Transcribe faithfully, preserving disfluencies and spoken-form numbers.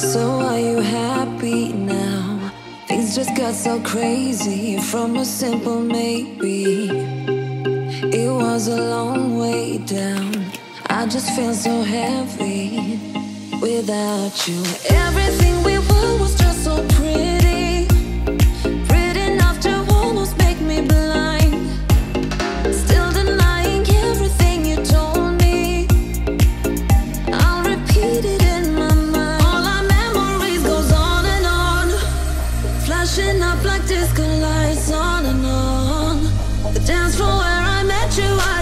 So are you happy now? Things just got so crazy from a simple maybe. It was a long way down. I just feel so heavy without you. Everything we were was just so pretty, pretty enough to almost make me blind. Still denying everything you told me. I'll repeat it in my mind. All our memories goes on and on, flashing up like disco lights on and on. The dance floor where I met you, I